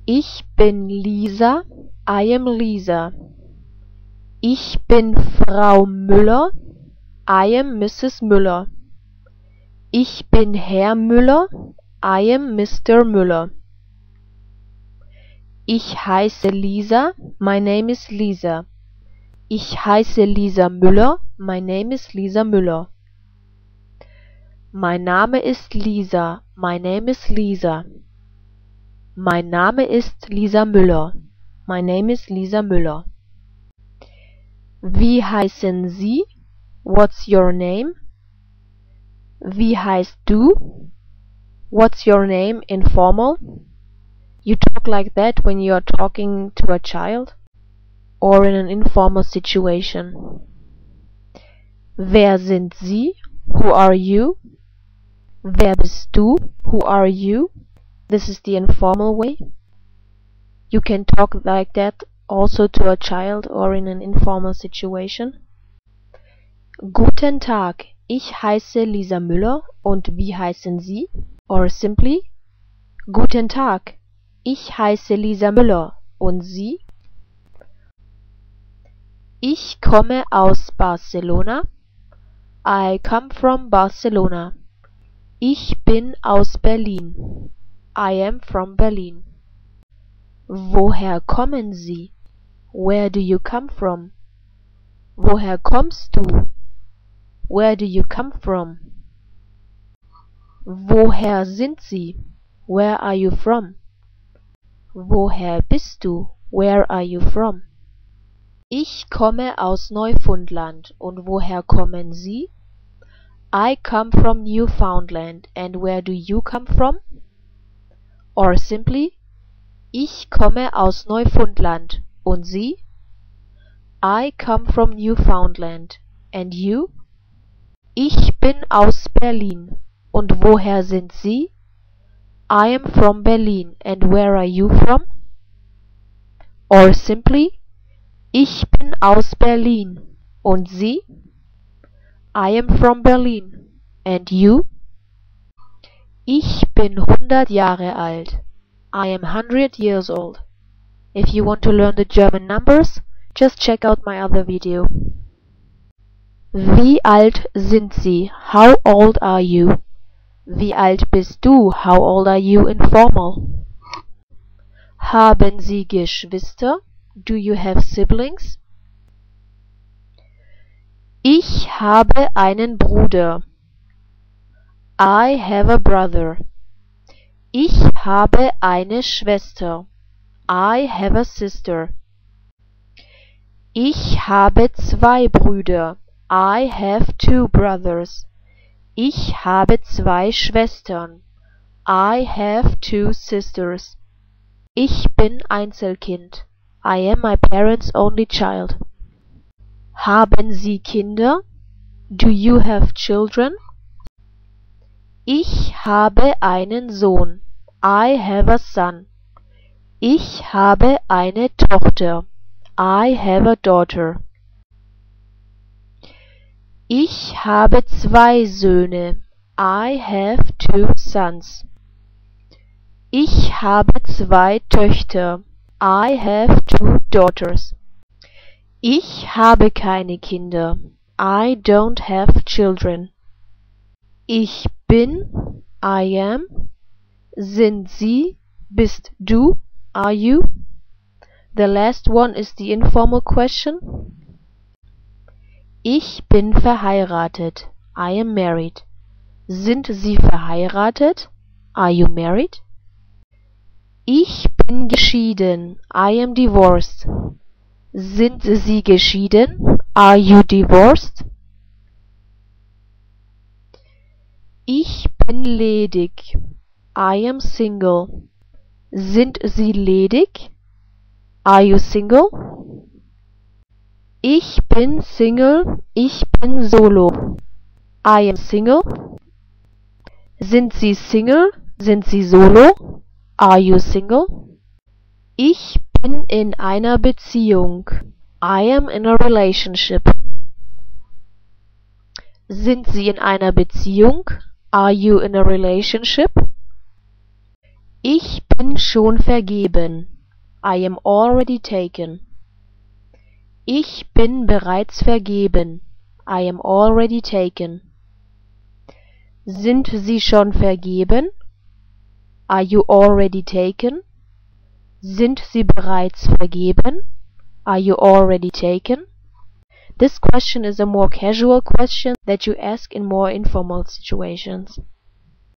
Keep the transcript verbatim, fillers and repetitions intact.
Ich bin Lisa. I am Lisa. Ich bin Frau Müller. I am Missus Müller. Ich bin Herr Müller. I am Mister Müller. Ich heiße Lisa. My name is Lisa. Ich heiße Lisa Müller. My name is Lisa Müller. Mein Name ist Lisa. My name is Lisa. Mein Name ist Lisa Müller. My name is Lisa Müller. Wie heißen Sie? What's your name? Wie heißt du? What's your name informal? You talk like that when you are talking to a child or in an informal situation. Wer sind Sie? Who are you? Wer bist du? Who are you? This is the informal way. You can talk like that also to a child or in an informal situation. Guten Tag, ich heiße Lisa Müller und wie heißen Sie? Or simply, Guten Tag, ich heiße Lisa Müller und Sie? Ich komme aus Barcelona. I come from Barcelona. Ich bin aus Berlin. I am from Berlin. Woher kommen Sie? Where do you come from? Woher kommst du? Where do you come from? Woher sind Sie? Where are you from? Woher bist du? Where are you from? Ich komme aus Neufundland. Und woher kommen Sie? I come from Newfoundland. And where do you come from? Or simply, ich komme aus Neufundland. Und Sie? I come from Newfoundland. And you? Ich bin aus Berlin. Und woher sind Sie? I am from Berlin. And where are you from? Or simply, ich bin aus Berlin. Und Sie? I am from Berlin. And you? Ich bin hundert Jahre alt. I am one hundred years old. If you want to learn the German numbers, just check out my other video. Wie alt sind Sie? How old are you? Wie alt bist du? How old are you informal? Haben Sie Geschwister? Do you have siblings? Ich habe einen Bruder. I have a brother. Ich habe eine Schwester. I have a sister. Ich habe zwei Brüder. I have two brothers. Ich habe zwei Schwestern. I have two sisters. Ich bin Einzelkind. I am my parents' only child. Haben Sie Kinder? Do you have children? Ich habe einen Sohn. I have a son. Ich habe eine Tochter. I have a daughter. Ich habe zwei Söhne. I have two sons. Ich habe zwei Töchter. I have two daughters. Ich habe keine Kinder. I don't have children. Ich bin, I am. Sind Sie, bist du, are you? The last one is the informal question. Ich bin verheiratet. I am married. Sind Sie verheiratet? Are you married? Ich bin geschieden. I am divorced. Sind Sie geschieden? Are you divorced? Ich bin ledig. I am single. Sind Sie ledig? Are you single? Ich bin Single. Ich bin solo. I am single. Sind Sie Single? Sind Sie solo? Are you single? Ich bin in einer Beziehung. I am in a relationship. Sind Sie in einer Beziehung? Are you in a relationship? Ich bin schon vergeben. I am already taken. Ich bin bereits vergeben. I am already taken. Sind Sie schon vergeben? Are you already taken? Sind Sie bereits vergeben? Are you already taken? This question is a more casual question that you ask in more informal situations.